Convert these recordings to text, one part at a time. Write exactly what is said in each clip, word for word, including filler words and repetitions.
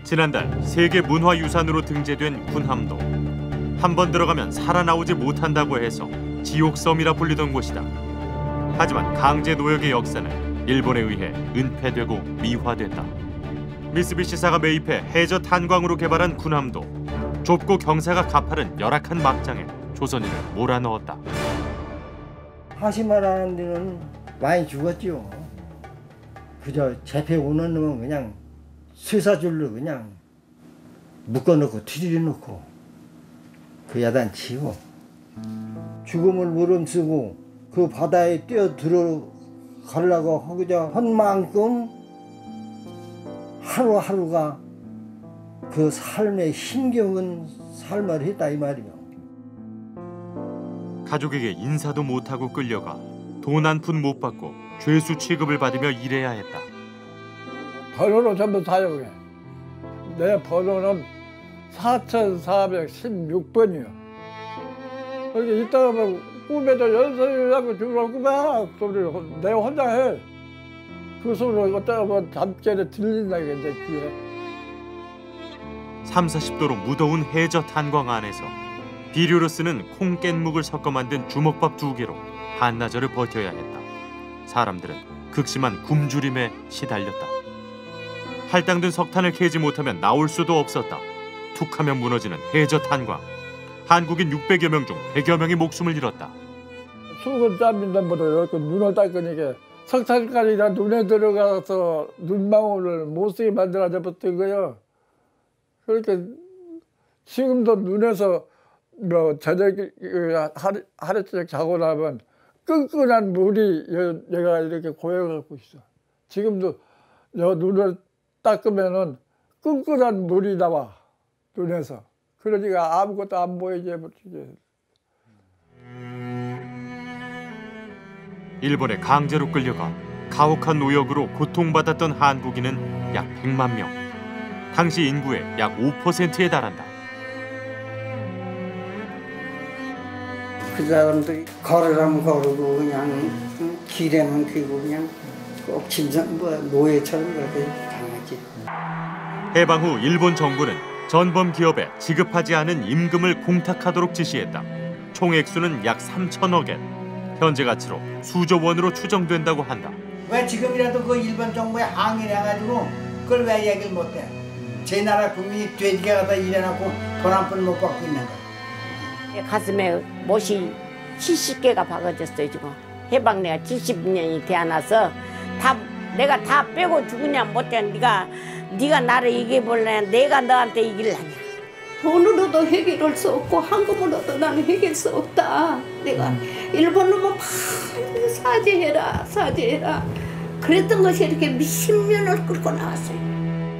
지난달 세계 문화유산으로 등재된 군함도. 한 번 들어가면 살아나오지 못한다고 해서 지옥섬이라 불리던 곳이다. 하지만 강제 노역의 역사는 일본에 의해 은폐되고 미화됐다. 미쓰비시사가 매입해 해저 탄광으로 개발한 군함도 좁고 경사가 가파른 열악한 막장에 조선인을 몰아넣었다. 하시마라는 데는 많이 죽었죠. 그저 재패 오는 놈은 그냥 쇠사줄로 그냥 묶어놓고 뒤집어놓고 그 야단치고 죽음을 무름쓰고 그 바다에 뛰어 들어가려고 하고자 한 만큼 하루하루가 그 삶에 힘겨운 삶을 했다 이 말이요. 가족에게 인사도 못하고 끌려가 돈 한 푼 못 받고 죄수 취급을 받으며 일해야 했다. 번호로 전부 사용해. 내 번호는 사천사백십육 번이요. 그렇게 이따가 뭐 꿈에도 연설하고 죽으라고 막 소리를 내가 혼자 해. 그 소리를 어쩌다 보면 잠결에 들린다 이제 귀에. 삼사십 도로 무더운 해저 탄광 안에서 비료로 쓰는 콩 깻묵을 섞어 만든 주먹밥 두 개로 한나절을 버텨야 했다. 사람들은 극심한 굶주림에 시달렸다. 할당된 석탄을 캐지 못하면 나올 수도 없었다. 툭하면 무너지는 해저 탄광. 한국인 육백여 명 중 백여 명이 목숨을 잃었다. 수건 짬인다보다 이렇게 눈을 닦으니까 석탄가루가 눈에 들어가서 눈망울을 못 쓰게 만들어져 버린 거예요. 그렇게 지금도 눈에서 뭐 저녁에 하루, 하루씩 자고 나면 끈끈한 물이 얘가 이렇게 고여갖고 있어. 지금도 여 눈을 닦으면은 끈끈한 물이 나와 눈에서. 그러니까 아무것도 안 보이지. 일본에 강제로 끌려가 가혹한 노역으로 고통받았던 한국인은 약 백만 명. 당시 인구의 약 오 퍼센트에 달한다. 그 사람들이 걸으라면 걸고 그냥 길에만 귀고 그냥 꼭 짐승 뭐 노예처럼 그렇게 당하지. 해방 후 일본 정부는 전범 기업에 지급하지 않은 임금을 공탁하도록 지시했다. 총 액수는 약 삼천억 엔. 현재 가치로 수조 원으로 추정된다고 한다. 왜 지금이라도 그 일본 정부에 항의를 해가지고 그걸 왜 얘기를 못해? 제 나라 국민이 돼지게 가다 일해놓고 돈 한 푼 못 받고 있는 거야. 가슴에 못이 칠십 개가 박아졌어요. 지금 해방 내가 칠십 년이 되어나서 다 내가 다 빼고 죽으냐 못해. 네가 네가 나를 이겨볼래? 내가 너한테 이길라냐? 돈으로도 해결할 수 없고 한금으로도 나는 해결할 수 없다. 내가 일본으로 많이 사죄해라 사죄해라 그랬던 것이 이렇게 몇십 년을 끌고 나왔어요.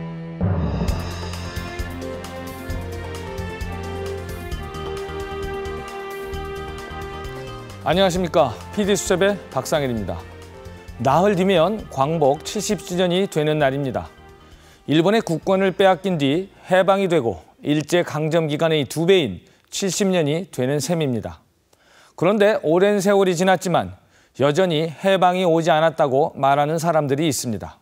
안녕하십니까. 피디수첩의 박상일입니다. 나흘 뒤면 광복 칠십 주년이 되는 날입니다. 일본의 국권을 빼앗긴 뒤 해방이 되고 일제강점기간의 두 배인 칠십 년이 되는 셈입니다. 그런데 오랜 세월이 지났지만 여전히 해방이 오지 않았다고 말하는 사람들이 있습니다.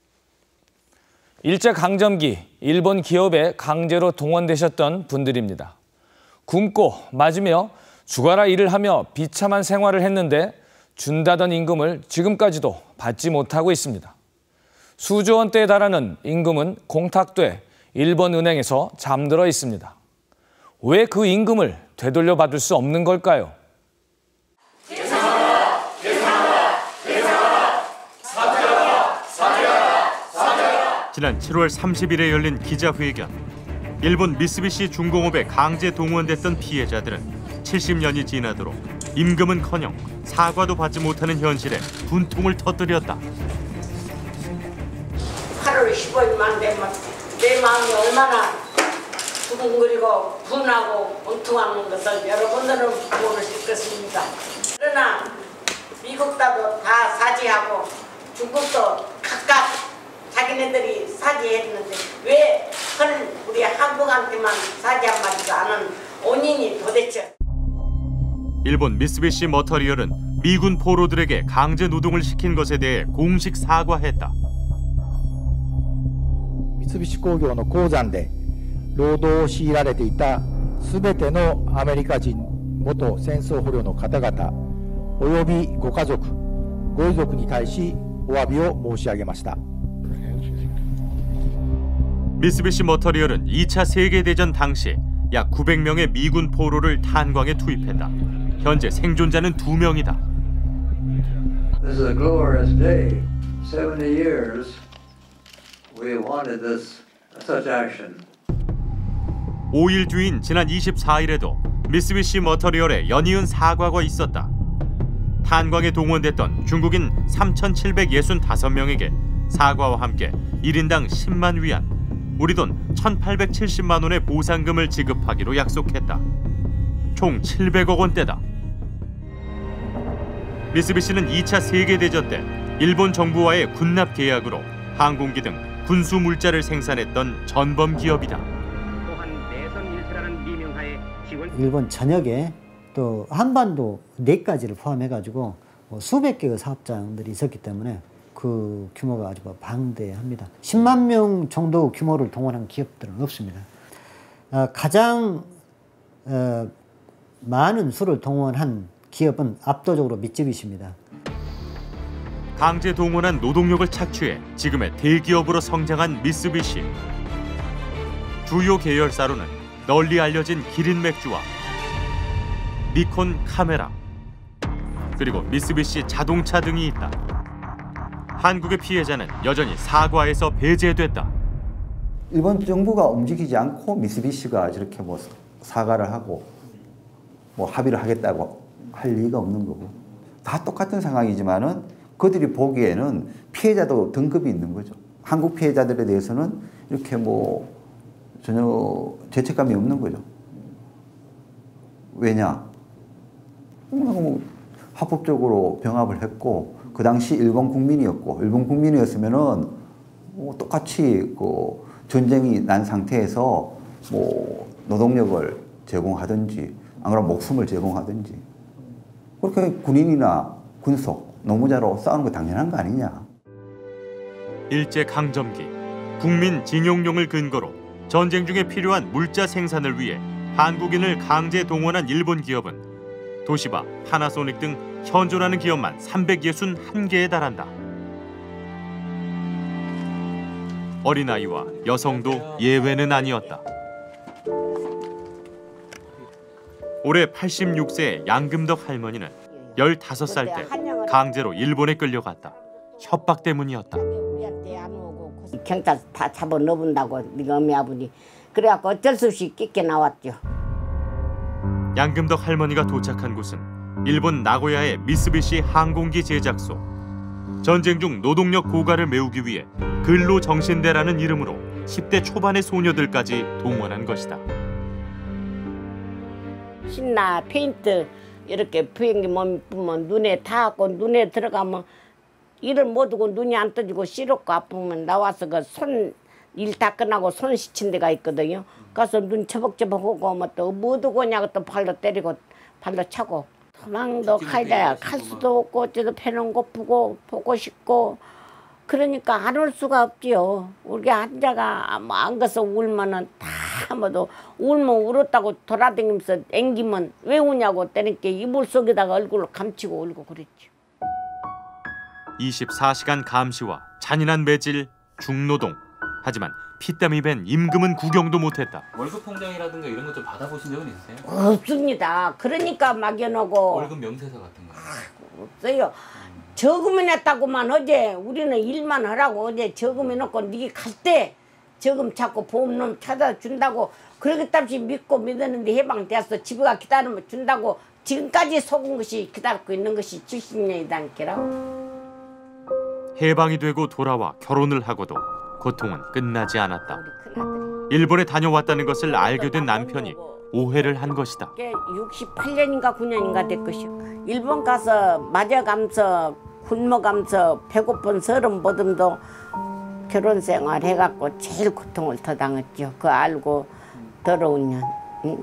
일제강점기 일본 기업에 강제로 동원되셨던 분들입니다. 굶고 맞으며 죽어라 일을 하며 비참한 생활을 했는데 준다던 임금을 지금까지도 받지 못하고 있습니다. 수조 원대에 달하는 임금은 공탁돼 일본 은행에서 잠들어 있습니다. 왜 그 임금을 되돌려 받을 수 없는 걸까요? 대상하라! 대상하라! 대상하라! 사죄하라! 사죄하라! 사죄하라! 지난 칠월 삼십일에 열린 기자회견. 일본 미쓰비시 중공업에 강제 동원됐던 피해자들은 칠십 년이 지나도록 임금은커녕 사과도 받지 못하는 현실에 분통을 터뜨렸다. 하루에 십오일만 되면 내 마음이 얼마나 두근거리고 분하고 원통하는 것을 여러분들은 모르실 것입니다. 그러나 미국도 다 사죄하고 중국도 각각 자기네들이 사죄했는데 왜 헐 우리 한국한테만 사죄 한마디도 안 하는 원인이 도대체. 일본 미쓰비시 머터리얼은 미군 포로들에게 강제 노동을 시킨 것에 대해 공식 사과했다. 三菱工業の鉱山で労働を強いられていたすべてのアメリカ人元戦争捕虜の方々およびご家族ご遺族に対しお詫びを申し上げました。 미쓰비시 머터리얼은 이 차 세계대전 당시 약 구백 명의 미군 포로를 탄광에 투입했다. 현재 생존자는 두 명이다. This is a glorious day. seventy years we wanted this such action. 오 일 뒤인 지난 이십사 일에도 미쓰비시 머터리얼에 연이은 사과가 있었다. 탄광에 동원됐던 중국인 삼천칠백육십오 명에게 사과와 함께 일 인당 십만 위안, 우리 돈 천팔백칠십만 원의 보상금을 지급하기로 약속했다. 총 칠백억 원대다. 미쓰비시는 이 차 세계대전 때 일본 정부와의 군납 계약으로 항공기 등 군수 물자를 생산했던 전범 기업이다. 일본 전역에 또 한반도 내까지를 포함해가지고 수백 개의 사업장들이 있었기 때문에 그 규모가 아주 방대합니다. 십만 명 정도 규모를 동원한 기업들은 없습니다. 가장 많은 수를 동원한 기업은 압도적으로 미쓰비시입니다. 강제 동원한 노동력을 착취해 지금의 대기업으로 성장한 미쓰비시. 주요 계열사로는 널리 알려진 기린 맥주와 니콘 카메라, 그리고 미쓰비시 자동차 등이 있다. 한국의 피해자는 여전히 사과에서 배제됐다. 일본 정부가 움직이지 않고 미쓰비시가 저렇게 뭐 사과를 하고 뭐 합의를 하겠다고 할 리가 없는 거고, 다 똑같은 상황이지만은 그들이 보기에는 피해자도 등급이 있는 거죠. 한국 피해자들에 대해서는 이렇게 뭐 전혀 죄책감이 없는 거죠. 왜냐? 뭐 합법적으로 병합을 했고 그 당시 일본 국민이었고, 일본 국민이었으면은 뭐 똑같이 그 전쟁이 난 상태에서 뭐 노동력을 제공하든지 안 그러면 목숨을 제공하든지, 그렇게 군인이나 군속, 노무자로 싸우는 거 당연한 거 아니냐. 일제강점기, 국민 징용령을 근거로 전쟁 중에 필요한 물자 생산을 위해 한국인을 강제 동원한 일본 기업은 도시바, 파나소닉 등 현존하는 기업만 삼백육십일 개에 달한다. 어린아이와 여성도 예외는 아니었다. 올해 팔십육 세의 양금덕 할머니는 열다섯 살 때 강제로 일본에 끌려갔다. 협박 때문이었다. 경찰 다 잡아 넣어본다고 네가 어미 아버지. 그래갖고 어쩔 수 없이 끼게 나왔죠. 양금덕 할머니가 도착한 곳은 일본 나고야의 미쓰비시 항공기 제작소. 전쟁 중 노동력 고갈을 메우기 위해 근로정신대라는 이름으로 십 대 초반의 소녀들까지 동원한 것이다. 신나 페인트 이렇게 비행기 몸 보면 눈에 닿고 눈에 들어가면 일을 못 하고 눈이 안 떠지고 시렵고 아프면 나와서 그 손 일 다 끝나고 손 씻힌 데가 있거든요. 가서 눈 처벅처벅하고 뭐 또 못 오고냐고 또 발로 때리고 발로 차고 도망도 가야 갈 수도 없고 어째도 배는 고프고 보고 싶고 그러니까 안 올 수가 없지요. 우리 환자가 뭐 안 가서 울면은 다 뭐도 울면 울었다고 돌아다니면서 앵기면 왜 우냐고 때니까 이불 속에다가 얼굴을 감추고 울고 그랬죠. 이십사 시간 감시와 잔인한 매질, 중노동. 하지만 피땀이 밴 임금은 구경도 못했다. 월급 통장이라든가 이런 것 좀 받아보신 적은 있으세요? 없습니다. 그러니까 막여놓고 월급 명세서 같은 거 없어요. 음. 저금해 놨다고만 어제 우리는 일만 하라고 어제 저금해 놓고 네 갈 때 저금 찾고 보험놈 찾아준다고 그러겠답시 믿고 믿었는데 해방되었어. 집에 가 기다리면 준다고 지금까지 속은 것이 기다리고 있는 것이 칠십 년이다니까요. 해방이 되고 돌아와 결혼을 하고도 고통은 끝나지 않았다. 일본에 다녀왔다는 것을 알게 된 남편이 오해를 한 것이다. 육십팔 년인가 구 년인가 될 것이요. 일본 가서 맞아가면서 굶어가면서 배고픈 서름 보듬도 결혼 생활 해갖고 제일 고통을 더 당했죠. 그거 알고 더러운 년. 음.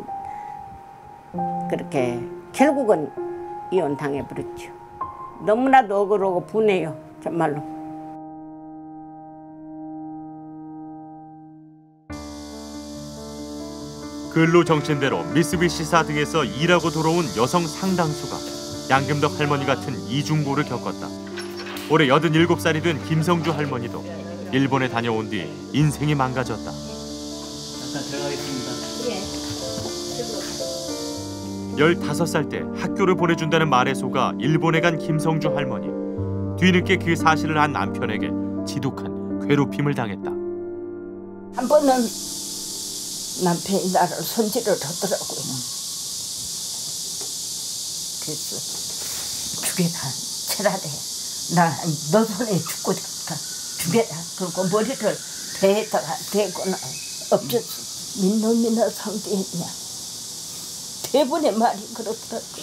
그렇게 결국은 이혼 당해버렸죠. 너무나도 억울하고 분해요. 정말로. 근로 정신대로 미쓰비시사 등에서 일하고 돌아온 여성 상당수가 양금덕 할머니 같은 이중고를 겪었다. 올해 여든일곱 살이 된 김성주 할머니도 일본에 다녀온 뒤 인생이 망가졌다. 잠깐 들어가겠습니다. 열다섯 살 때 학교를 보내준다는 말에 속아 일본에 간 김성주 할머니. 뒤늦게 그 사실을 안 남편에게 지독한 괴롭힘을 당했다. 한 번은 남편이 나를 손질을 하더라고요. 그래서 죽여라, 체라래. 나 너 손에 죽고 싶다. 죽여라. 그리고 머리를 배에다가 대거나 엎쳤어. 민놈이나 상대했냐. 대부분의 말이 그렇더라고요.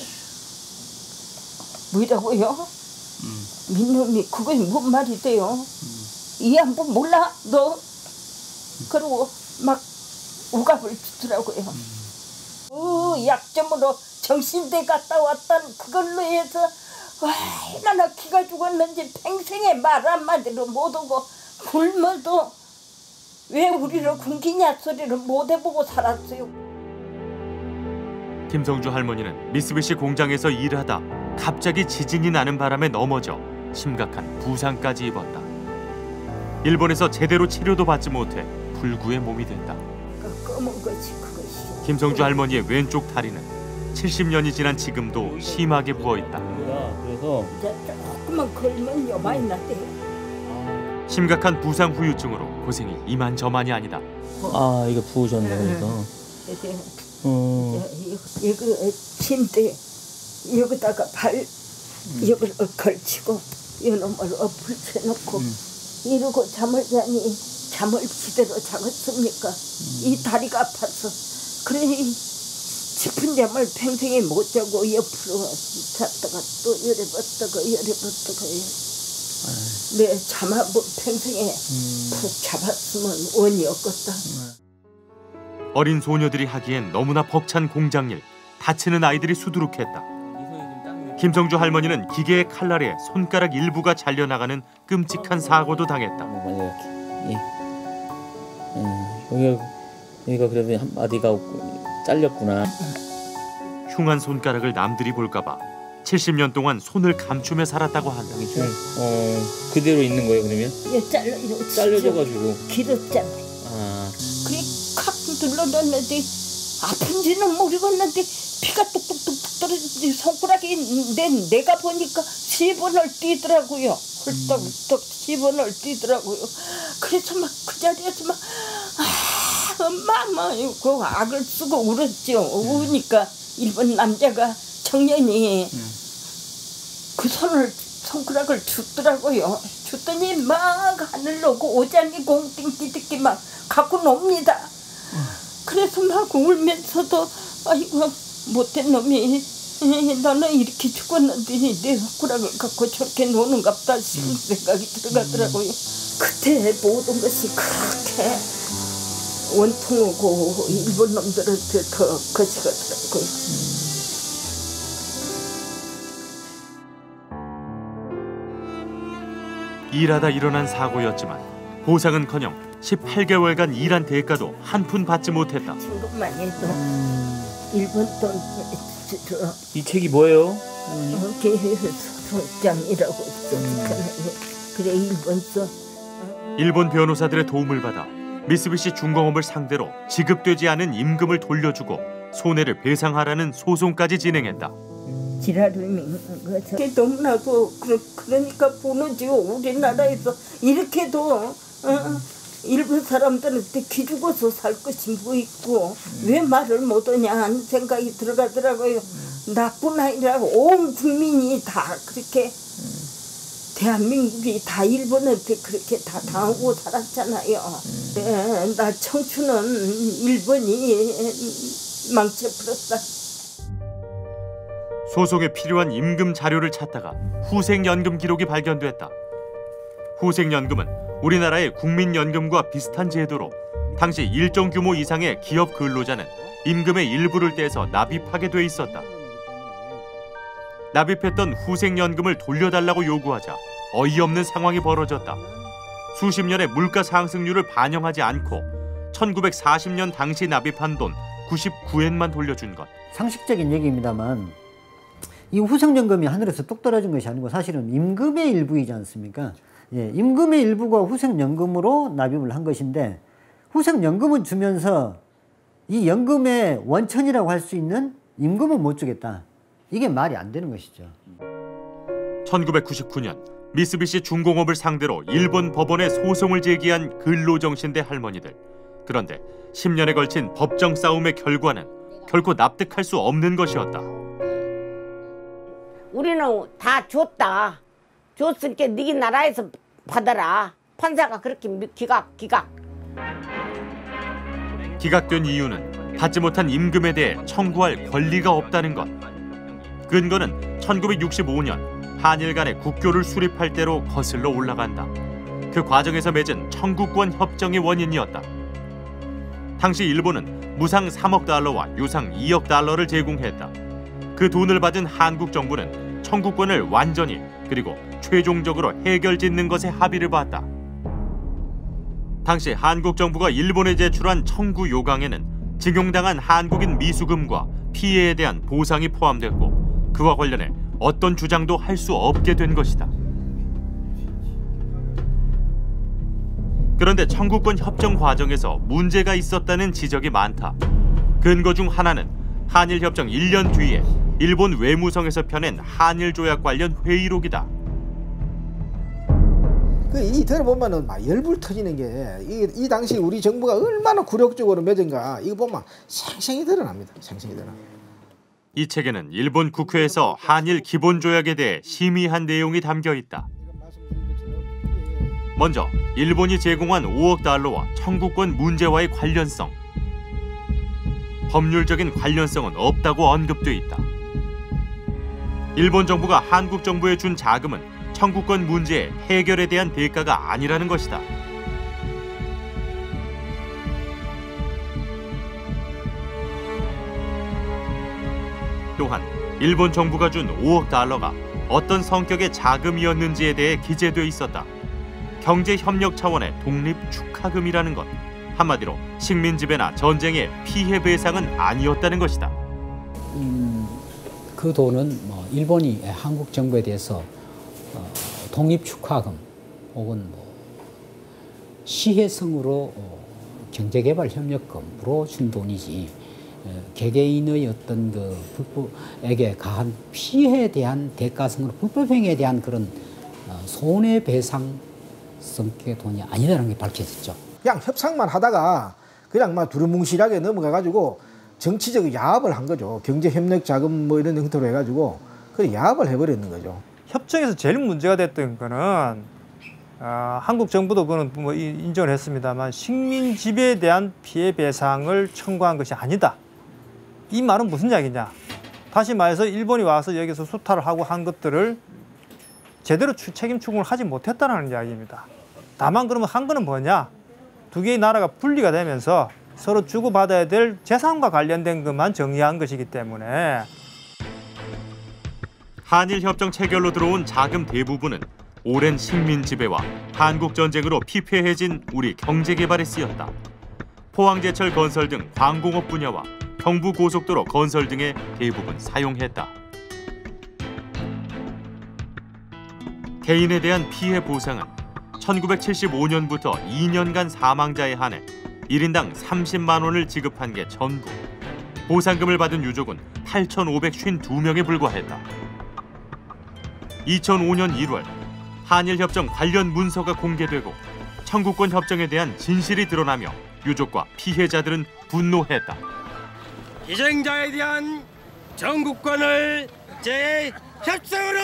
뭐라고요? 음. 민놈이 그게 뭔 말이 돼요? 음. 이 양반 몰라? 너? 그리고 막 우갑을 주더라고요. 음. 그 약점으로 정신대 갔다 왔던 그걸로 해서 얼마나 기가 죽었는지 평생에 말 한마디로 못하고 굶어도 왜 우리를 굶기냐 소리를 못 해보고 살았어요. 김성주 할머니는 미쓰비시 공장에서 일하다 갑자기 지진이 나는 바람에 넘어져 심각한 부상까지 입었다. 일본에서 제대로 치료도 받지 못해 불구의 몸이 됐다. 검은 것이 그것이. 김성주 할머니의 왼쪽 다리는 칠십 년이 지난 지금도 심하게 부어있다. 그래서 조금만 걸면 요만이 났대요. 심각한 부상 후유증으로 고생이 이만저만이 아니다. 아 이거 부으셨네 그래서. 음. 이거 침대 여기다가 발 여기를 걸치고 이놈을 엎을 쳐놓고 음. 이러고 잠을 자니 잠을 제대로 자겠습니까? 음. 이 다리가 아파서 그래 깊은 잠을 평생에 못 자고 옆으로 잤다가 또 열해봤다가 열해봤다가 내 잠 한번 평생에 음. 푹 잡았으면 원이 없겠다. 어린 소녀들이 하기엔 너무나 벅찬 공장일, 다치는 아이들이 수두룩했다. 김성주 할머니는 기계의 칼날에 손가락 일부가 잘려나가는 끔찍한 사고도 당했다. 예. 음, 여기가, 여기가 그래도 한 마디가 잘렸구나. 흉한 손가락을 남들이 볼까봐 칠십 년 동안 손을 감추며 살았다고 한다. 어, 그대로 있는 거예요 그러면? 예, 잘려, 잘려져가지고. 길었잖아. 아. 그래 칵 눌러놨는데 아픈지는 모르겠는데 피가 뚝뚝뚝 떨어지지 손가락이 내, 내가 보니까 십 원을 뛰더라고요. 헐떡헐떡 십 원을 뛰더라고요. 그래서 막 그 자리에서 막 아, 엄마 엄마 그 악을 쓰고 울었죠. 우니까 일본 남자가 청년이 음. 그 손을 손가락을 줬더라고요. 줬더니 막 하늘로 그 오장이 공띵띠띠끼 막 갖고 놉니다. 음. 그래서 막 울면서도 아이고 못된 놈이 나는 이렇게 죽었는데 내 손가락을 갖고 저렇게 노는갑다 싶은 음. 생각이 들어가더라고요. 그때 모든 것이 그렇게 원통하고 일본 놈들한테 더 거치가더라고요. 음. 일하다 일어난 사고였지만 보상은커녕 십팔 개월간 일한 대가도 한 푼 받지 못했다. 지금만 해도 음. 일본 돈 저, 이 책이 뭐예요? 어, 소장이라고 써있잖아요. 음. 그래 일본 써. 일본 변호사들의 도움을 받아 미쓰비시 중공업을 상대로 지급되지 않은 임금을 돌려주고 손해를 배상하라는 소송까지 진행했다. 지랄을 믿는 거죠. 너무나도 그러, 그러니까 보너지요. 우리나라에서 이렇게도 어, 일본 사람들한테 기죽어서 살 것이 뭐 있고 음. 왜 말을 못하냐 하는 생각이 들어가더라고요. 음. 나뿐 아니라 온 국민이 다 그렇게 음. 대한민국이 다 일본한테 그렇게 다 당하고 살았잖아요. 음. 네, 나 청춘은 일본이 망쳐버렸다. 소송에 필요한 임금 자료를 찾다가 후생연금 기록이 발견됐다. 후생연금은 우리나라의 국민연금과 비슷한 제도로 당시 일정 규모 이상의 기업 근로자는 임금의 일부를 떼서 납입하게 돼 있었다. 납입했던 후생연금을 돌려달라고 요구하자 어이없는 상황이 벌어졌다. 수십 년의 물가 상승률을 반영하지 않고 천구백사십 년 당시 납입한 돈 구십구 엔만 돌려준 것. 상식적인 얘기입니다만 이 후생연금이 하늘에서 뚝 떨어진 것이 아니고 사실은 임금의 일부이지 않습니까? 예, 임금의 일부가 후생연금으로 납입을 한 것인데 후생연금은 주면서 이 연금의 원천이라고 할 수 있는 임금은 못 주겠다. 이게 말이 안 되는 것이죠. 천구백구십구 년 미쓰비시 중공업을 상대로 일본 법원에 소송을 제기한 근로정신대 할머니들. 그런데 십 년에 걸친 법정 싸움의 결과는 결코 납득할 수 없는 것이었다. 우리는 다 줬다. 줬으니까 네 나라에서 받아라. 판사가 그렇게 기각, 기각. 기각된 이유는 받지 못한 임금에 대해 청구할 권리가 없다는 것. 근거는 천구백육십오 년 한일 간의 국교를 수립할 때로 거슬러 올라간다. 그 과정에서 맺은 청구권 협정의 원인이었다. 당시 일본은 무상 삼억 달러와 유상 이억 달러를 제공했다. 그 돈을 받은 한국 정부는 청구권을 완전히 그리고 최종적으로 해결짓는 것에 합의를 봤다. 당시 한국 정부가 일본에 제출한 청구 요강에는 징용당한 한국인 미수금과 피해에 대한 보상이 포함됐고 그와 관련해 어떤 주장도 할 수 없게 된 것이다. 그런데 청구권 협정 과정에서 문제가 있었다는 지적이 많다. 근거 중 하나는 한일협정 일 년 뒤에 일본 외무성에서 펴낸 한일조약 관련 회의록이다. 그 이 들어보면은 막 열불 터지는 게 이 이 당시 우리 정부가 얼마나 굴욕적으로 맺은가 이거 보면 생생히 드러납니다. 생생히 드러나. 이 책에는 일본 국회에서 한일 기본조약에 대해 심의한 내용이 담겨 있다. 먼저 일본이 제공한 오억 달러와 청구권 문제와의 관련성. 법률적인 관련성은 없다고 언급돼 있다. 일본 정부가 한국 정부에 준 자금은 청구권 문제의 해결에 대한 대가가 아니라는 것이다. 또한 일본 정부가 준 오억 달러가 어떤 성격의 자금이었는지에 대해 기재돼 있었다. 경제협력 차원의 독립축하금이라는 것. 한마디로 식민지배나 전쟁의 피해 배상은 아니었다는 것이다. 음, 그 돈은 뭐 일본이 한국 정부에 대해서 어, 독립축하금 혹은 뭐 시혜성으로 어, 경제개발협력금으로 준 돈이지 어, 개개인의 어떤 그 불법에게 가한 피해에 대한 대가성으로 불법행위에 대한 그런 어, 손해배상 성격의 돈이 아니라는 게 밝혀졌죠. 그냥 협상만 하다가 그냥 막 두루뭉실하게 넘어가가지고 정치적 야합을 한 거죠. 경제협력 자금 뭐 이런 형태로 해가지고 그 야합을 해버리는 거죠. 협정에서 제일 문제가 됐던 거는 어, 한국 정부도 그는 뭐 인정을 했습니다만 식민 지배에 대한 피해 배상을 청구한 것이 아니다. 이 말은 무슨 이야기냐? 다시 말해서 일본이 와서 여기서 수탈을 하고 한 것들을 제대로 책임 추궁을 하지 못했다는 이야기입니다. 다만 그러면 한 거는 뭐냐? 두 개의 나라가 분리가 되면서 서로 주고받아야 될 재산과 관련된 것만 정리한 것이기 때문에 한일협정 체결로 들어온 자금 대부분은 오랜 식민 지배와 한국 전쟁으로 피폐해진 우리 경제개발에 쓰였다. 포항제철 건설 등 광공업 분야와 경부고속도로 건설 등에 대부분 사용했다. 개인에 대한 피해 보상은 천구백칠십오 년부터 이 년간 사망자에 한해 일 인당 삼십만 원을 지급한 게 전부. 보상금을 받은 유족은 팔천오백오십이 명에 불과했다. 이천오 년 일월 한일협정 관련 문서가 공개되고 청구권 협정에 대한 진실이 드러나며 유족과 피해자들은 분노했다. 희생자에 대한 청구권을 재협상으로!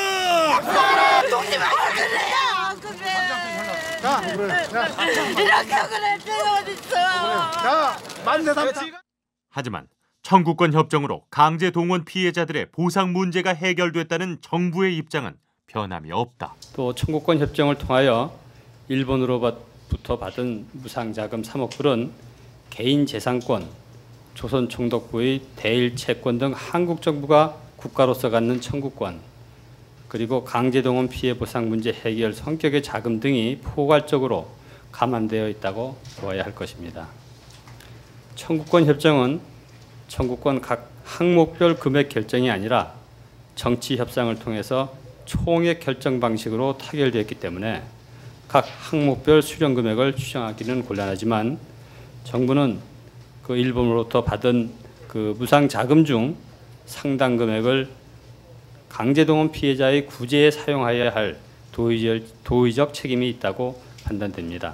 독립하실래요? 그래. 자, 그래. 이렇게 그래. 내가 어딨어. 자, 만세 삼자. 하지만 청구권 협정으로 강제 동원 피해자들의 보상 문제가 해결됐다는 정부의 입장은 변함이 없다. 또 청구권 협정을 통하여 일본으로부터 받은 무상자금 삼억 불은 개인 재산권, 조선 총독부의 대일 채권 등 한국 정부가 국가로서 갖는 청구권, 그리고 강제동원 피해 보상 문제 해결 성격의 자금 등이 포괄적으로 감안되어 있다고 보아야 할 것입니다. 청구권 협정은 청구권 각 항목별 금액 결정이 아니라 정치 협상을 통해서 총액 결정 방식으로 타결되었기 때문에 각 항목별 수령 금액을 추정하기는 곤란하지만 정부는 그 일본으로부터 받은 그 무상 자금 중 상당 금액을 강제동원 피해자의 구제에 사용하여야 할 도의적, 도의적 책임이 있다고 판단됩니다.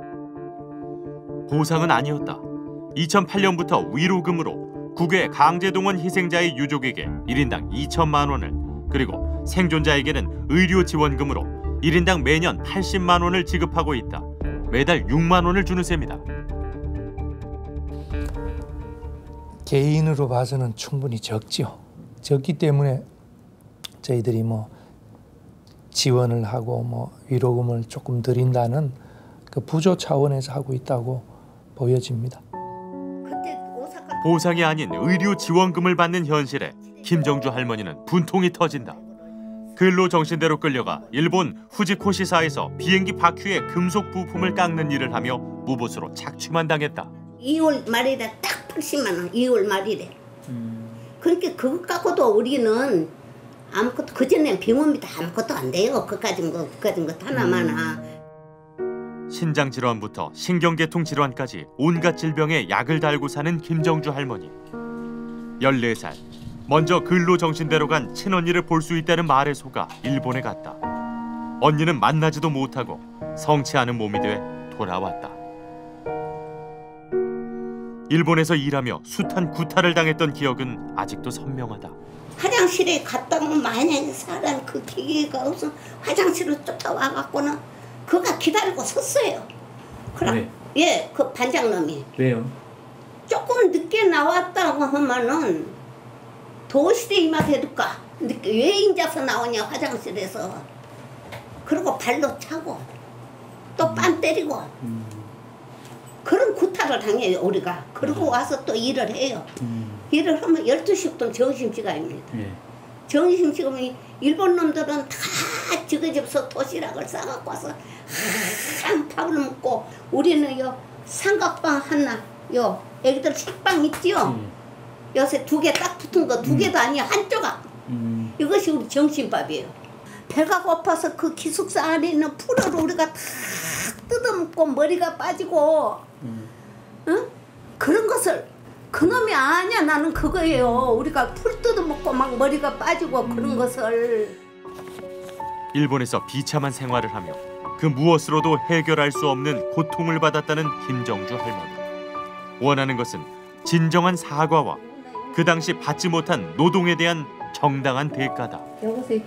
보상은 아니었다. 이천팔 년부터 위로금으로 국외 강제동원 희생자의 유족에게 일 인당 이천만 원을 그리고 생존자에게는 의료지원금으로 일 인당 매년 팔십만 원을 지급하고 있다. 매달 육만 원을 주는 셈이다. 개인으로 봐서는 충분히 적죠. 적기 때문에 저희들이 뭐 지원을 하고 뭐 위로금을 조금 드린다는 그 부조 차원에서 하고 있다고 보여집니다. 보상이 아닌 의료 지원금을 받는 현실에 김정주 할머니는 분통이 터진다. 근로정신대로 끌려가 일본 후지코시사에서 비행기 바퀴의 금속 부품을 깎는 일을 하며 무보수로 착취만 당했다. 이월 말일에 딱 팔십만 원, 이월 말일에. 음. 그러니까 그거 갖고도 우리는 아무것도, 그전엔 병원비도 아무것도 안 돼요. 그까진 거, 그까진 거 하나마나. 음. 신장질환부터 신경계통 질환까지 온갖 질병에 약을 달고 사는 김정주 할머니. 열네 살. 먼저 근로정신대로 간 친언니를 볼 수 있다는 말에 속아 일본에 갔다. 언니는 만나지도 못하고 성치 않은 몸이 돼 돌아왔다. 일본에서 일하며 숱한 구타를 당했던 기억은 아직도 선명하다. 화장실에 갔다 오면 만약에 사람 그 기계가 없어 화장실로 쫓아와갖고는 그가 기다리고 섰어요. 그럼 네. 예, 그 반장놈이. 왜요? 조금 늦게 나왔다고 하면은 도시대 이마 대둘까? 늦게 왜 인자서 나오냐 화장실에서. 그리고 발로 차고 또 빤 때리고. 음. 그런 구타를 당해요 우리가. 그러고 와서 또 일을 해요. 음. 일을 하면 열두 시부터 점심시간입니다. 예. 점심시간이 일본 놈들은 다 지그집서 도시락을 싸갖고 와서 한 밥을 먹고 우리는 요 삼각방 하나 요 애기들 식빵 있지요. 음. 요새 두 개 딱 붙은 거 두 개도 음. 아니야 한 조각. 음. 이것이 우리 점심밥이에요. 배가 고파서 그 기숙사 안에 있는 풀을 우리가 다 뜯어먹고 머리가 빠지고 음. 응? 그런 것을 그놈이 아니야. 나는 그거예요. 우리가 풀 뜯어먹고 막 머리가 빠지고 음. 그런 것을. 일본에서 비참한 생활을 하며 그 무엇으로도 해결할 수 없는 고통을 받았다는 김정주 할머니. 원하는 것은 진정한 사과와 그 당시 받지 못한 노동에 대한 정당한 대가다. 여기서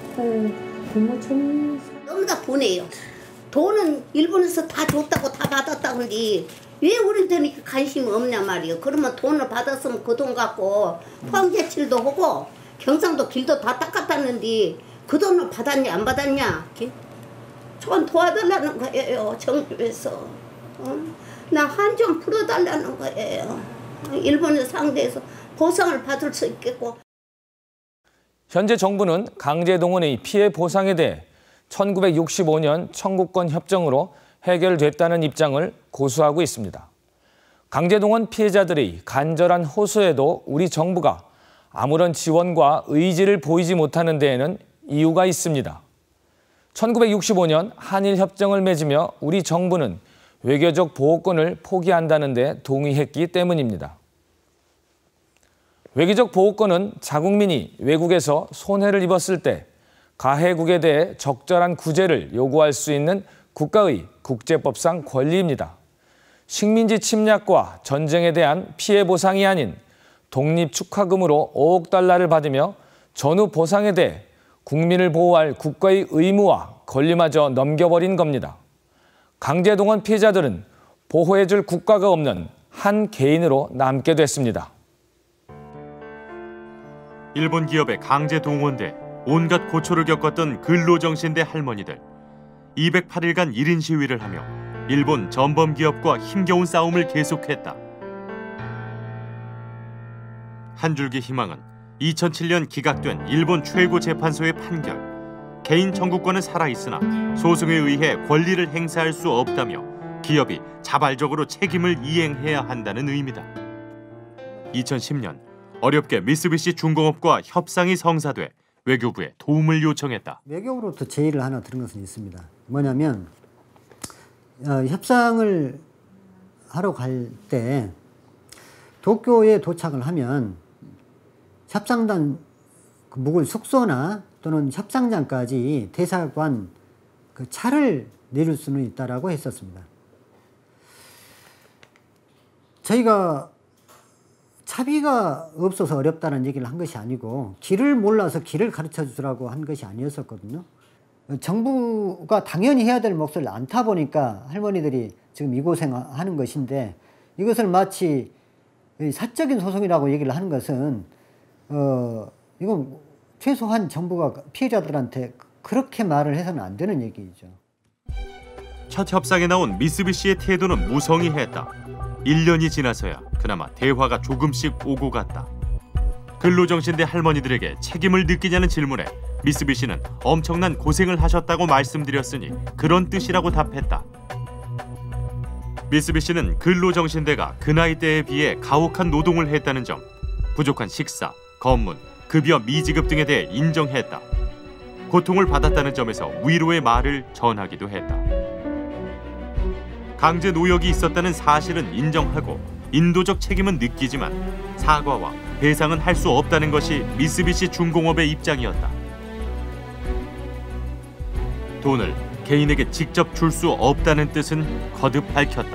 부모 좀 너무 다 보내요. 돈은 일본에서 다 줬다고 다 받았다고 하는데 왜 우리한테는 관심이 없냐 말이에요. 그러면 돈을 받았으면 그 돈 갖고 포항제칠도 하고 경상도 길도 다 닦았다는데 그 돈을 받았냐 안 받았냐? 전 도와달라는 거예요. 정부에서. 어? 나 한 좀 풀어달라는 거예요. 일본을 상대해서 보상을 받을 수 있겠고. 현재 정부는 강제동원의 피해 보상에 대해 천구백육십오 년 청구권 협정으로 해결됐다는 입장을 고수하고 있습니다. 강제동원 피해자들의 간절한 호소에도 우리 정부가 아무런 지원과 의지를 보이지 못하는 데에는 이유가 있습니다. 천구백육십오 년 한일협정을 맺으며 우리 정부는 외교적 보호권을 포기한다는 데 동의했기 때문입니다. 외교적 보호권은 자국민이 외국에서 손해를 입었을 때 가해국에 대해 적절한 구제를 요구할 수 있는 국가의 국제법상 권리입니다. 식민지 침략과 전쟁에 대한 피해 보상이 아닌 독립축하금으로 오억 달러를 받으며 전후 보상에 대해 국민을 보호할 국가의 의무와 권리마저 넘겨버린 겁니다. 강제동원 피해자들은 보호해줄 국가가 없는 한 개인으로 남게 됐습니다. 일본 기업에 강제 동원돼 온갖 고초를 겪었던 근로정신대 할머니들. 이백팔 일간 일 인 시위를 하며 일본 전범기업과 힘겨운 싸움을 계속했다. 한 줄기 희망은 이천칠 년 기각된 일본 최고재판소의 판결. 개인 청구권은 살아있으나 소송에 의해 권리를 행사할 수 없다며 기업이 자발적으로 책임을 이행해야 한다는 의미다. 이천십 년 어렵게 미쓰비시 중공업과 협상이 성사돼 외교부에 도움을 요청했다. 외교부로부터 제의를 하나 들은 것은 있습니다. 뭐냐면 어, 협상을 하러 갈 때 도쿄에 도착을 하면 협상단 그 묵을 숙소나 또는 협상장까지 대사관 그 차를 내릴 수는 있다라고 했었습니다. 저희가 차비가 없어서 어렵다는 얘기를 한 것이 아니고 길을 몰라서 길을 가르쳐 주라고 한 것이 아니었었거든요. 정부가 당연히 해야 될 몫을 안 타 보니까 할머니들이 지금 이 고생하는 것인데 이것을 마치 사적인 소송이라고 얘기를 하는 것은 어 이건 최소한 정부가 피해자들한테 그렇게 말을 해서는 안 되는 얘기죠. 첫 협상에 나온 미쓰비시의 태도는 무성의했다. 일 년이 지나서야 그나마 대화가 조금씩 오고 갔다. 근로정신대 할머니들에게 책임을 느끼냐는 질문에 미쓰비시는 엄청난 고생을 하셨다고 말씀드렸으니 그런 뜻이라고 답했다. 미쓰비시는 근로정신대가 그 나이대에 비해 가혹한 노동을 했다는 점, 부족한 식사, 검문, 급여 미지급 등에 대해 인정했다. 고통을 받았다는 점에서 위로의 말을 전하기도 했다. 강제 노역이 있었다는 사실은 인정하고 인도적 책임은 느끼지만 사과와 배상은 할 수 없다는 것이 미쓰비시 중공업의 입장이었다. 돈을 개인에게 직접 줄 수 없다는 뜻은 거듭 밝혔다.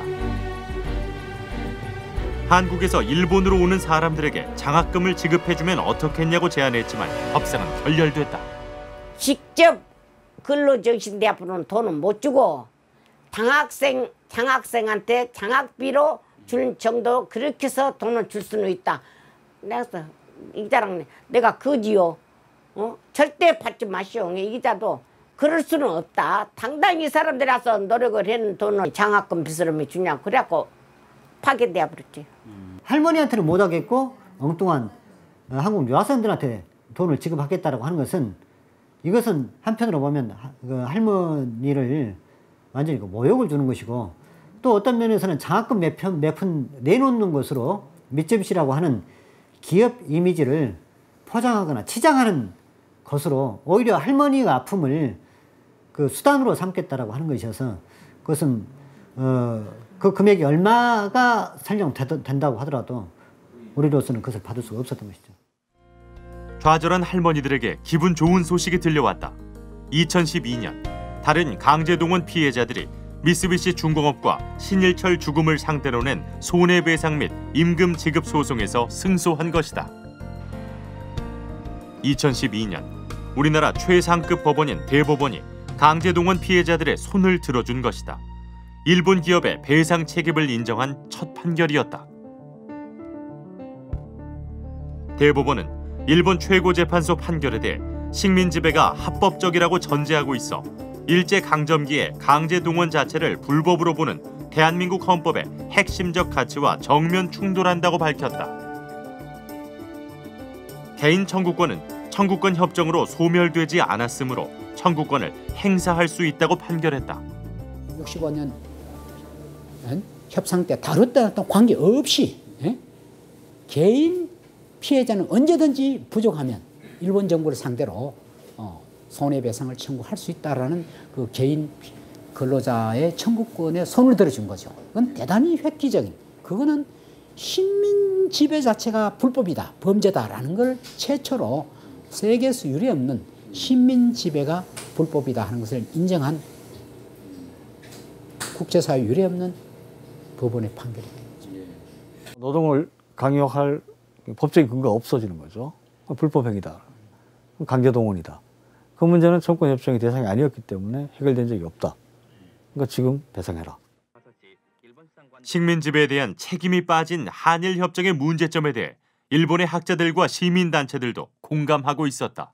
한국에서 일본으로 오는 사람들에게 장학금을 지급해주면 어떻겠냐고 제안했지만 협상은 결렬됐다. 직접 근로정신대 앞으로는 돈은 못 주고 장학생, 장학생한테 장학비로 줄 정도 그렇게 해서 돈을 줄 수는 있다. 내가 이 기자랑 내가 그지요. 어? 절대 받지 마시오. 이 기자도 그럴 수는 없다. 당당히 이 사람들이 와서 노력을 했는 돈을 장학금 비스름이 주냐. 그래갖고 파괴돼 버렸지. 할머니한테는 못 하겠고 엉뚱한 한국 유학생들한테 돈을 지급하겠다라고 하는 것은 이것은 한편으로 보면 그 할머니를 완전히 그 모욕을 주는 것이고 또 어떤 면에서는 장학금 몇 푼 몇 푼 내놓는 것으로 미쓰비시라고 하는 기업 이미지를 포장하거나 치장하는 것으로 오히려 할머니의 아픔을 그 수단으로 삼겠다라고 하는 것이어서 그것은 어, 그 금액이 얼마가 설령 된다고 하더라도 우리로서는 그것을 받을 수가 없었던 것이죠. 좌절한 할머니들에게 기분 좋은 소식이 들려왔다. 이천십이 년 다른 강제동원 피해자들이 미쓰비시 중공업과 신일철 죽음을 상대로 낸 손해배상 및 임금 지급 소송에서 승소한 것이다. 이천십이 년 우리나라 최상급 법원인 대법원이 강제동원 피해자들의 손을 들어준 것이다. 일본 기업의 배상 책임을 인정한 첫 판결이었다. 대법원은 일본 최고재판소 판결에 대해 식민 지배가 합법적이라고 전제하고 있어 일제강점기의 강제동원 자체를 불법으로 보는 대한민국 헌법의 핵심적 가치와 정면 충돌한다고 밝혔다. 개인 청구권은 청구권 협정으로 소멸되지 않았으므로 청구권을 행사할 수 있다고 판결했다. 육십오 년 협상 때 다뤘던 관계없이 에? 개인 피해자는 언제든지 부족하면 일본 정부를 상대로 어, 손해배상을 청구할 수 있다라는 그 개인 근로자의 청구권에 손을 들어준 거죠. 그건 대단히 획기적인, 그거는 식민 지배 자체가 불법이다, 범죄다라는 걸 최초로 세계에서 유례없는 식민 지배가 불법이다 하는 것을 인정한 국제사회 유례없는 법원의 판결이 되죠. 노동을 강요할 법적인 근거가 없어지는 거죠. 불법행위다. 강제동원이다. 그 문제는 정권협정의 대상이 아니었기 때문에 해결된 적이 없다. 그러니까 지금 배상해라. 식민 지배에 대한 책임이 빠진 한일 협정의 문제점에 대해 일본의 학자들과 시민단체들도 공감하고 있었다.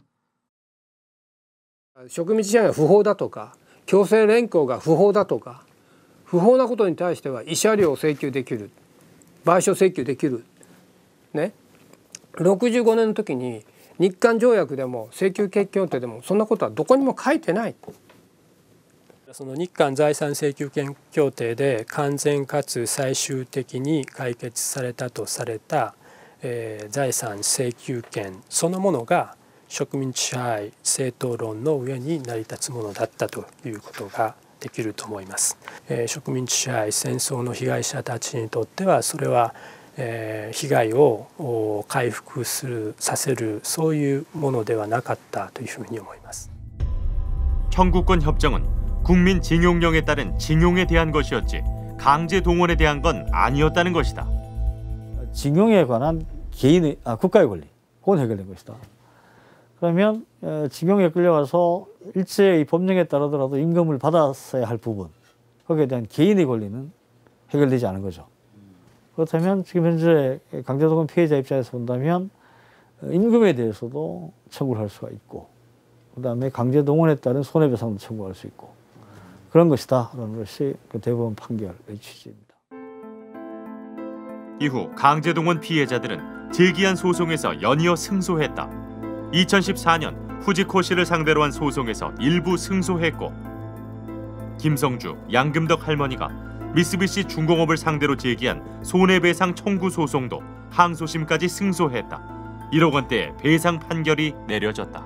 植民地支配が不法だとか強制連行が不法だとか不法なことに対しては慰謝料を請求できる、賠償請求できるね、ろくじゅうごねんの時に日韓条約でも請求権協定でもそんなことはどこにも書いてない。 その日韓財産請求権協定で完全かつ最終的に解決されたとされた、えー、財産請求権そのものが植民地支配正当論の上に成り立つものだったということができると思います。えー、植民地支配戦争の被害者たちにとってはそれは、えー、被害を回復するさせるそういうものではなかったというふうに思います。 청구권 협정은 국민 징용령에 따른 징용에 대한 것이었지 강제 동원에 대한 건 아니었다는 것이다. 징용에 관한 개인의 아, 국가의 권리, 그건 해결된 것이다. 그러면 어, 징용에 끌려가서 일체의 법령에 따르더라도 임금을 받았어야 할 부분, 거기에 대한 개인의 권리는 해결되지 않은 거죠. 그렇다면 지금 현재 강제동원 피해자 입장에서 본다면 임금에 대해서도 청구를 할 수가 있고, 그 다음에 강제동원에 따른 손해배상도 청구할 수 있고 그런 것이다 라는 것이 그 대법원 판결의 취지입니다. 이후 강제동원 피해자들은 제기한 소송에서 연이어 승소했다. 이천십사 년 후지코 씨를 상대로 한 소송에서 일부 승소했고, 김성주, 양금덕 할머니가 미쓰비시 중공업을 상대로 제기한 손해배상 청구 소송도 항소심까지 승소했다. 일억 원대의 배상 판결이 내려졌다.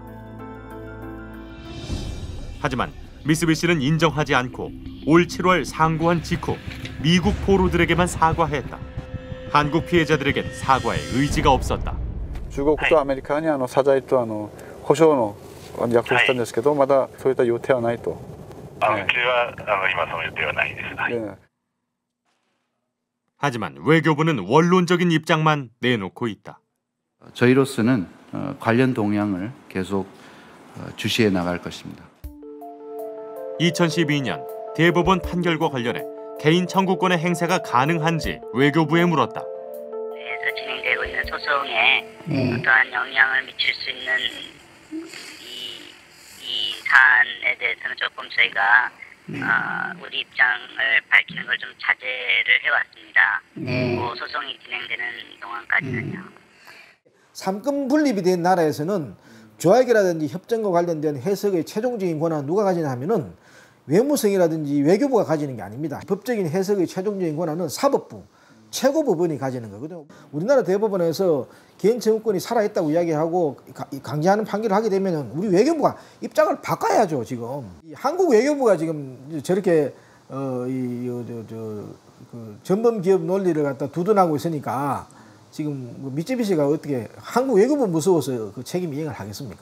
하지만 미쓰비시는 인정하지 않고 올 칠월 상고한 직후 미국 포로들에게만 사과했다. 한국 피해자들에겐 사과의 의지가 없었다. 中国とアメリカにあの謝罪とあの保証の約束したんですけど、まだそういった予定はないと。 あ、うちはあの今その予定はないです。はい。 하지만 외교부는 원론적인 입장만 내놓고 있다. 저희로서는 관련 동향을 계속 주시해 나갈 것입니다. 이천십이 년 대법원 판결과 관련해 개인 청구권의 행사가 가능한지 외교부에 물었다. 에서 진행되고 있는 소송에 네. 어떠한 영향을 미칠 수 있는 이, 이 사안에 대해서는 조금 저희가 네. 어, 우리 입장을 밝히는 걸 좀 자제를 해왔습니다. 네. 그 소송이 진행되는 동안까지는요. 삼권 분립이 된 나라에서는 조약이라든지 협정과 관련된 해석의 최종적인 권한을 누가 가지냐 하면은 외무성이라든지 외교부가 가지는 게 아닙니다. 법적인 해석의 최종적인 권한은 사법부, 최고법원이 가지는 거거든요. 우리나라 대법원에서 개인 청구권이 살아있다고 이야기하고 강제하는 판결을 하게 되면 우리 외교부가 입장을 바꿔야죠. 지금 한국 외교부가 지금 저렇게 어, 이, 저, 저, 그 전범 기업 논리를 갖다 두둔하고 있으니까 지금 미쓰비시가 어떻게 한국 외교부 무서워서 그 책임 이행을 하겠습니까?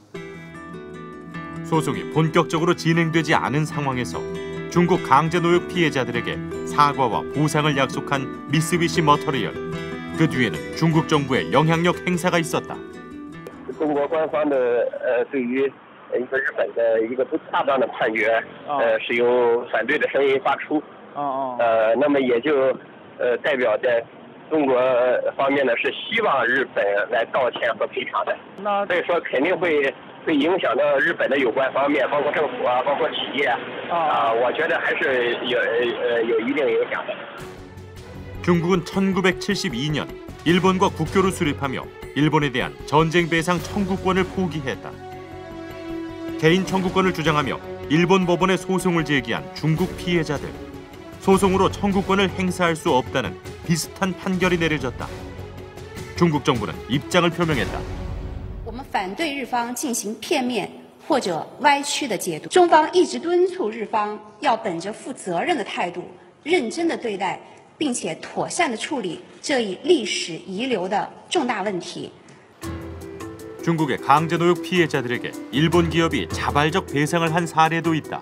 소송이 본격적으로 진행되지 않은 상황에서 중국 강제노역 피해자들에게 사과와 보상을 약속한 미쓰비시 머터리얼. 그 뒤에는 중국 정부의 영향력 행사가 있었다. 中国官方的呃对于一个日本的一个不恰当的判决，呃是由反对的声音发出，呃那么也就呃代表在中国方面呢是希望日本来道歉和赔偿的，所以说肯定会会影响到日本的有关方面，包括政府啊，包括企业啊，我觉得还是有呃有一定影响的。 중국은 천구백칠십이 년 일본과 국교를 수립하며 일본에 대한 전쟁 배상 청구권을 포기했다. 개인 청구권을 주장하며 일본 법원에 소송을 제기한 중국 피해자들. 소송으로 청구권을 행사할 수 없다는 비슷한 판결이 내려졌다. 중국 정부는 입장을 표명했다. 我们反对日方进行片面或者歪曲的解读。中方一直敦促日方要本着负责任的态度，认真的对待，并且妥善的处理这一历史遗留的重大问题。 중국의 강제노역 피해자들에게 일본 기업이 자발적 배상을 한 사례도 있다.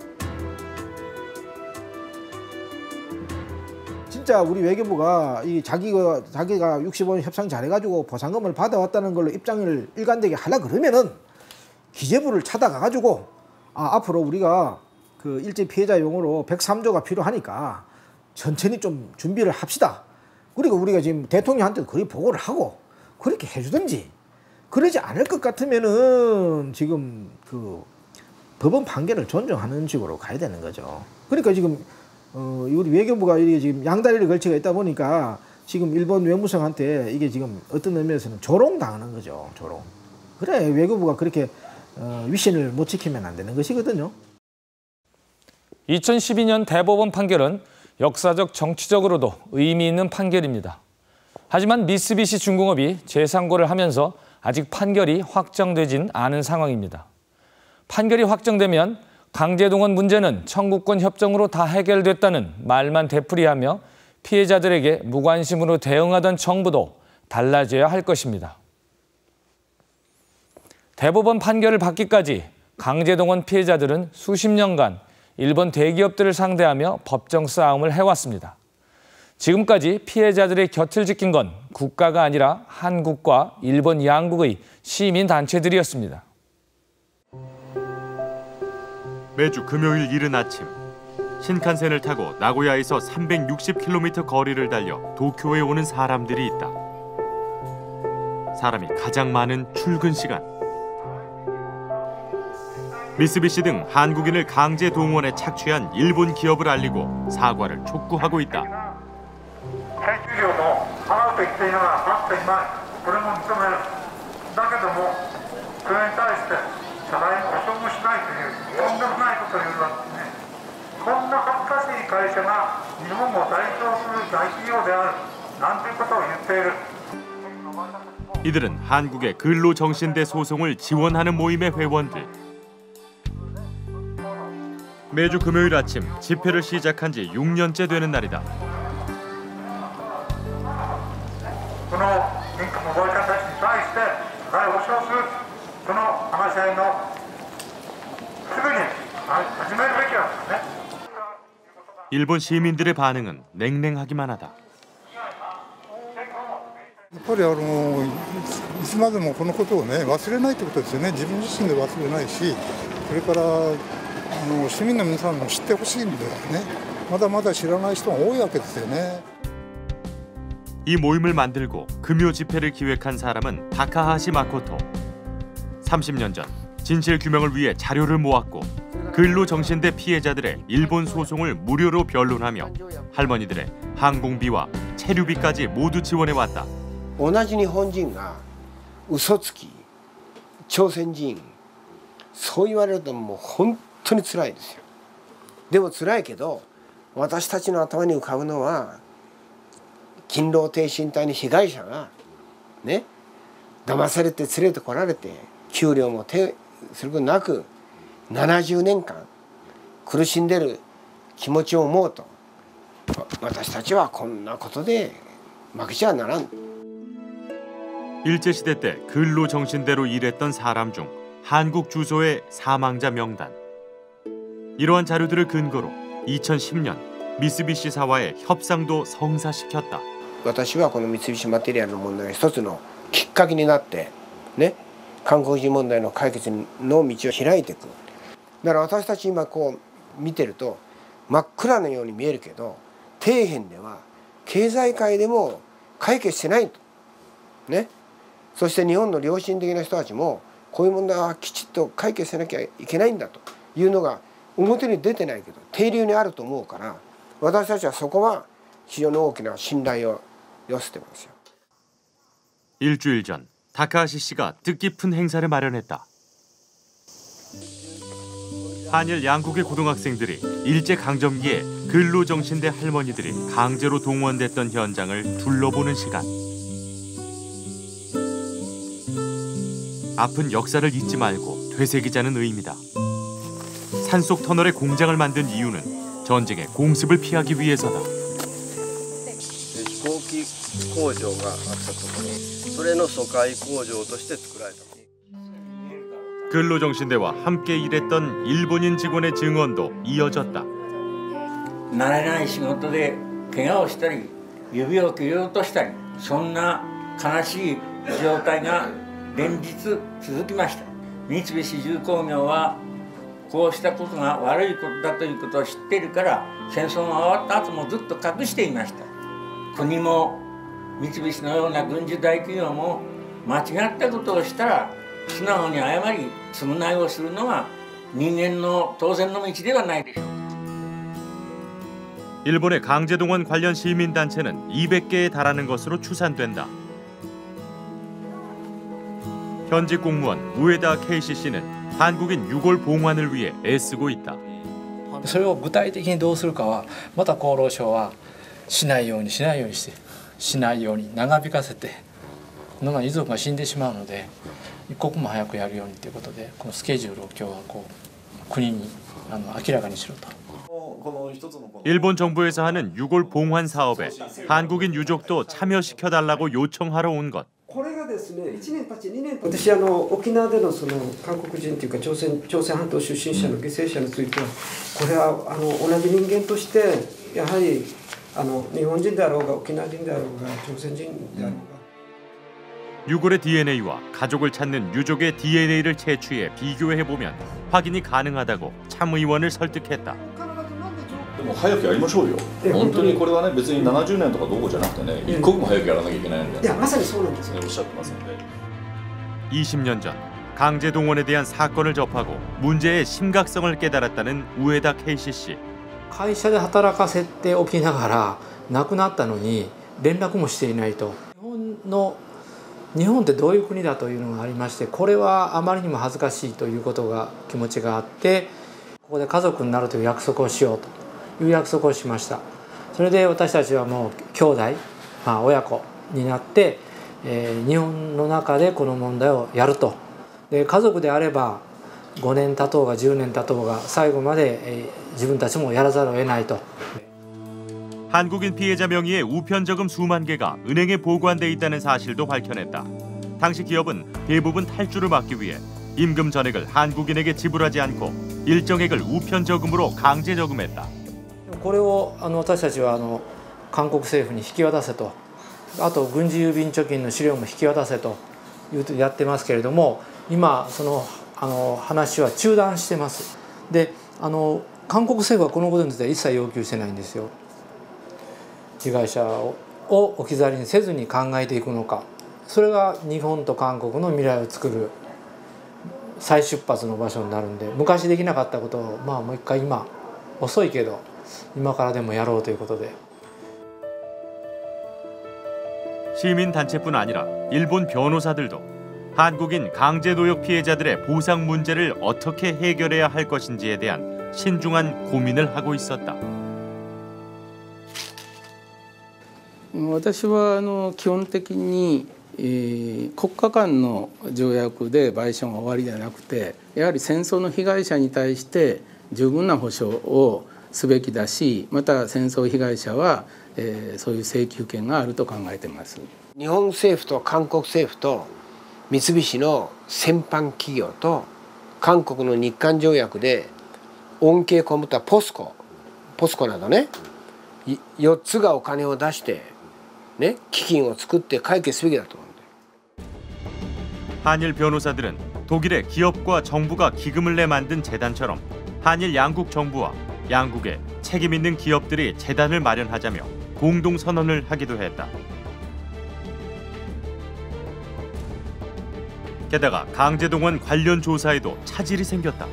진짜 우리 외교부가 이 자기가 자기가 육십오 년 협상 잘해가지고 보상금을 받아왔다는 걸로 입장을 일관되게 하려 그러면은 기재부를 찾아가가지고 아 앞으로 우리가 그 일제 피해자용으로 백삼 조가 필요하니까 천천히 좀 준비를 합시다. 그리고 우리가 지금 대통령한테도 거의 보고를 하고 그렇게 해주든지. 그러지 않을 것 같으면은 지금 그 법원 판결을 존중하는 식으로 가야 되는 거죠. 그러니까 지금 어 우리 외교부가 이게 지금 양다리를 걸쳐가 있다 보니까 지금 일본 외무성한테 이게 지금 어떤 의미에서는 조롱 당하는 거죠. 조롱. 그래 외교부가 그렇게 어 위신을 못 지키면 안 되는 것이거든요. 이천십이 년 대법원 판결은 역사적 정치적으로도 의미 있는 판결입니다. 하지만 미쓰비시 중공업이 재상고를 하면서 아직 판결이 확정되진 않은 상황입니다. 판결이 확정되면 강제동원 문제는 청구권 협정으로 다 해결됐다는 말만 되풀이하며 피해자들에게 무관심으로 대응하던 정부도 달라져야 할 것입니다. 대법원 판결을 받기까지 강제동원 피해자들은 수십 년간 일본 대기업들을 상대하며 법정 싸움을 해왔습니다. 지금까지 피해자들의 곁을 지킨 건 국가가 아니라 한국과 일본 양국의 시민단체들이었습니다. 매주 금요일 이른 아침, 신칸센을 타고 나고야에서 삼백육십 킬로미터 거리를 달려 도쿄에 오는 사람들이 있다. 사람이 가장 많은 출근 시간. 미쓰비시 등 한국인을 강제 동원에 착취한 일본 기업을 알리고 사과를 촉구하고 있다. 配給料も払うと言っていながら払っていない、これも認める。だけどもそれに対して謝罪も保証もしないというとんでもないことを言うわけですね。こんな恥ずかしい会社が日本を代表する大企業であるなんていうことを言っている。 이들은 한국의 근로정신대 소송을 지원하는 모임의 회원들. 매주 금요일 아침 집회를 시작한 지 육 년째 되는 날이다. この民間の労働者たちに対して謝罪を保証する、その話し合いのすぐに始めるべきなんですね。 일본 시민들의 반응은 냉랭하기만 하다. やっぱりあのいつまでもこのことをね忘れないということですよね。自分自身で忘れないし、それからあの市民の皆さんも知ってほしいんでね。まだまだ知らない人が多いわけですよね。 이 모임을 만들고 금요 집회를 기획한 사람은 다카하시 마코토. 삼십 년 전 진실 규명을 위해 자료를 모았고 근로정신대 피해자들의 일본 소송을 무료로 변론하며 할머니들의 항공비와 체류비까지 모두 지원해왔다. 同じ日本人が嘘つき、朝鮮人、そう言われるともう本当に辛いですよ。でも辛いけど私たちの頭に浮かぶのは勤労挺身隊の被害者がね騙されて連れてこられて給料も手することなくななじゅうねんかん苦しんでる気持ちを思うと私たちはこんなことで負けちゃならん。 일제시대 때 근로정신대로 일했던 사람 중 한국 주소의 사망자 명단. 이러한 자료들을 근거로 이천십 년 미쓰비시사와의 협상도 성사시켰다. 私はこの三菱マテリアルの問題が一つのきっかけになってね韓国人問題の解決の道を開いていく。だから私たち今こう見てると真っ暗なように見えるけど底辺では経済界でも解決してないとね。そして日本の良心的な人たちもこういう問題はきちっと解決しなきゃいけないんだというのが表に出てないけど底流にあると思うから私たちはそこは非常に大きな信頼を寄せてますよ。 일주일 전 다카하시 씨가 뜻깊은 행사를 마련했다. 한일 양국의 고등학생들이 일제강점기에 근로정신대 할머니들이 강제로 동원됐던 현장을 둘러보는 시간. 아픈 역사를 잊지 말고 되새기자는 의미다. 산속 터널에 공장을 만든 이유는 전쟁의 공습을 피하기 위해서다. 飛行機工場があったところそれの疎開工場として作られた。 근로정신대와 함께 일했던 일본인 직원의 증언도 이어졌다. 慣れない仕事で怪我をしたり指を切り落としたりそんな悲しい状態が連日続きました。三菱重工業はこうしたことが悪いことだということを知っているから戦争が終わった後もずっと隠していました。国も三菱のような軍需大企業も間違ったことをしたら素直に謝り償いをするのが人間の当然の道ではないでしょう。 일본의 강제동원 관련 시민단체는 이백 개에 달하는 것으로 추산된다. 현직 공무원 우에다 케이시씨는 한국인 유골 봉환을 위해 애쓰고 있다. それを具体的にどうするかはまた厚労省はしないようにしないようにしてしないように長引かせてのが遺族が死んでしまうので一刻も早くやるようにということでこのスケジュールを今日はこう国にあの明らかにしろと. 일본 정부에서 하는 유골 봉환 사업에 한국인 유족도 참여시켜달라고 요청하러 온 것. これがですね、いちねん経ちにねん経ち私あの沖縄でのその韓国人というか朝鮮朝鮮半島出身者の犠牲者についてはこれはあの同じ人間としてやはりあの日本人であろうが沖縄人であろうが朝鮮人であろうが 유골의 디엔에이와 가족을 찾는 유족의 디엔에이를 채취해 비교해보면 확인이 가능하다고 참의원을 설득했다. でも早くやりましょうよ。本当にこれはね別にななじゅうねんとかどうこうじゃなくてね、一刻も早くやらなきゃいけないんで。いやまさにそうなんですよ。おっしゃってますので。 이십 년 전 강제 동원에 대한 사건을 접하고 문제의 심각성을 깨달았다는 우에다 케이시 씨. 会社で働かせておきながら亡くなったのに連絡もしていないと。日本の日本ってどういう国だというのがありまして、これはあまりにも恥ずかしいということが気持ちがあって、ここで家族になるという約束をしようと。いう約束をしました。それで私たちはもう兄弟、まあ、親子になって、えー、日本の中でこの問題をやると。で家族であればごねん経とうがじゅうねん経とうが最後まで、えー、自分たちもやらざるを得ないと。 한국인 피해자 명의의 우편저금 수만 개가 은행에 보관돼 있다는 사실도 밝혀냈다. 당시 기업은 대부분 탈주를 막기 위해 임금 전액을 한국인에게 지불하지 않고 일정액을 우편저금으로 강제 저금했다. これをあの私たちはあの韓国政府に引き渡せと、あと軍事郵便貯金の資料も引き渡せというとやってますけれども、今そのあの話は中断してます。で、あの韓国政府はこのことについては一切要求してないんですよ。被害者を置き去りにせずに考えていくのか、それが日本と韓国の未来を作る再出発の場所になるんで、昔できなかったことをまあもう一回今遅いけど。 今からでもやろうということで 시민단체뿐 아니라 일본 변호사들도 한국인 강제노역 피해자들의 보상 문제를 어떻게 해결해야 할 것인지에 대한 신중한 고민을 하고 있었다. 私はあの基本的に、えー、国家間の条約で賠償が終わりではなくて、やはり戦争の被害者に対して十分な補償を すべきだし、また戦争被害者は、えー、そういう請求権があると考えています。 日本政府と韓国政府と三菱の戦犯企業と韓国の日韓条約で恩恵を被ったポスコ、ポスコなどね、よっつがお金を出してね、基金を作って解決すべきだと思うんだよ。 한일 변호사들은 독일의 기업과 정부가 기금을 내 만든 재단처럼 한일 양국 정부와 양국의 책임 있는 기업들이 재단을 마련하자며 공동 선언을 하기도 했다. 게다가 강제동원 관련 조사에도 차질이 생겼다.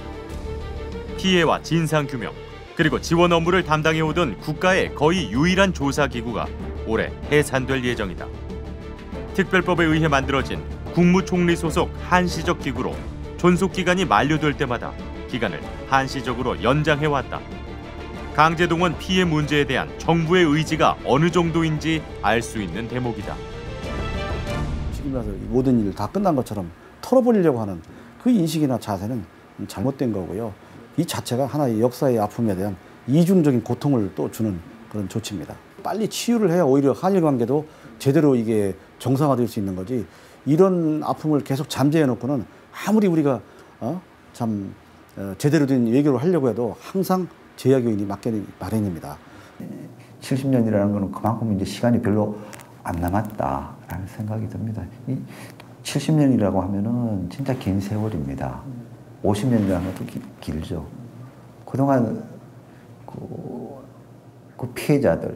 피해와 진상 규명 그리고 지원 업무를 담당해오던 국가의 거의 유일한 조사 기구가 올해 해산될 예정이다. 특별법에 의해 만들어진 국무총리 소속 한시적 기구로 존속 기간이 만료될 때마다 기간을 한시적으로 연장해왔다. 강제동원 피해 문제에 대한 정부의 의지가 어느 정도인지 알 수 있는 대목이다. 지금 와서 모든 일을 다 끝난 것처럼 털어버리려고 하는 그 인식이나 자세는 잘못된 거고요. 이 자체가 하나의 역사의 아픔에 대한 이중적인 고통을 또 주는 그런 조치입니다. 빨리 치유를 해야 오히려 한일 관계도 제대로 이게 정상화될 수 있는 거지. 이런 아픔을 계속 잠재해 놓고는 아무리 우리가 어? 참 어, 제대로 된 외교를 하려고 해도 항상 제약 요인이 막히는 마련입니다. 칠십 년이라는 것은 그만큼 이제 시간이 별로 안 남았다라는 생각이 듭니다. 이 칠십 년이라고 하면은 진짜 긴 세월입니다. 오십 년이라는 것도 기, 길죠. 그동안 그, 그 피해자들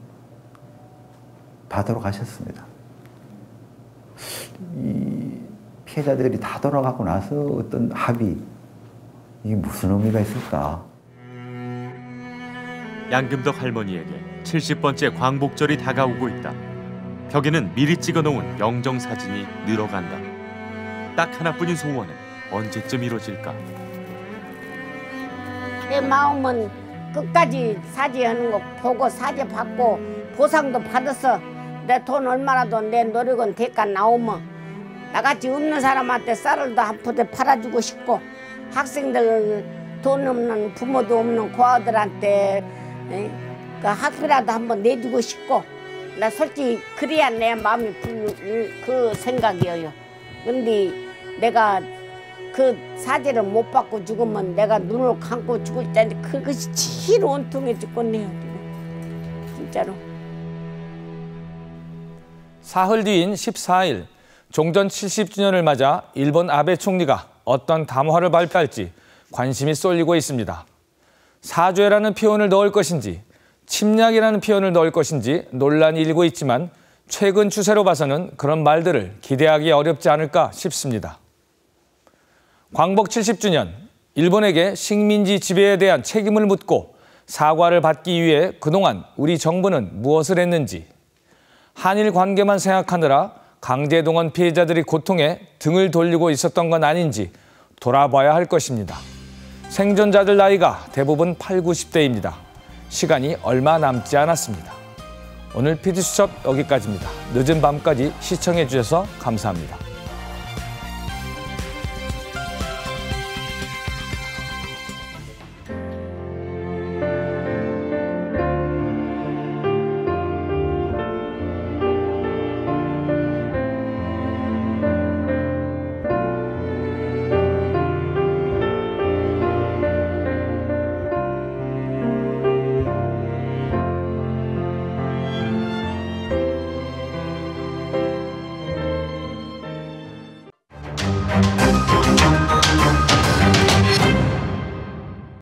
다 돌아가셨습니다. 이 피해자들이 다 돌아가고 나서 어떤 합의, 이게 무슨 의미가 있을까? 양금덕 할머니에게 칠십 번째 광복절이 다가오고 있다. 벽에는 미리 찍어놓은 영정사진이 늘어간다. 딱 하나뿐인 소원은 언제쯤 이루어질까? 내 마음은 끝까지 사죄하는 거 보고 사죄 받고 보상도 받았어. 내 돈 얼마라도 내 노력은 대가 나오면 나같이 없는 사람한테 쌀을도 한 포대 팔아주고 싶고 학생들 돈 없는 부모도 없는 고아들한테 그 학비라도 한번 내주고 싶고 나 솔직히 그래야 내 마음이 그 생각이에요. 근데 내가 그 사죄를 못 받고 죽으면 내가 눈을 감고 죽을 텐데 그것이 제일 온통해 죽겠네요. 진짜로. 사흘 뒤인 십사 일 종전 칠십 주년을 맞아 일본 아베 총리가 어떤 담화를 발표할지 관심이 쏠리고 있습니다. 사죄라는 표현을 넣을 것인지 침략이라는 표현을 넣을 것인지 논란이 일고 있지만 최근 추세로 봐서는 그런 말들을 기대하기 어렵지 않을까 싶습니다. 광복 칠십 주년, 일본에게 식민지 지배에 대한 책임을 묻고 사과를 받기 위해 그동안 우리 정부는 무엇을 했는지, 한일 관계만 생각하느라 강제동원 피해자들이 고통에 등을 돌리고 있었던 건 아닌지 돌아봐야 할 것입니다. 생존자들 나이가 대부분 팔, 구십 대입니다. 시간이 얼마 남지 않았습니다. 오늘 피디수첩 여기까지입니다. 늦은 밤까지 시청해 주셔서 감사합니다.